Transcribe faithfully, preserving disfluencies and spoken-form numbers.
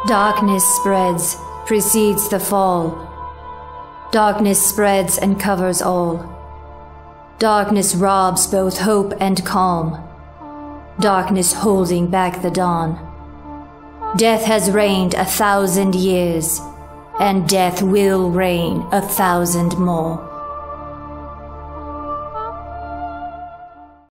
Darkness spreads, precedes the fall. Darkness spreads and covers all. Darkness robs both hope and calm. Darkness holding back the dawn. Death has reigned a thousand years, and death will reign a thousand more.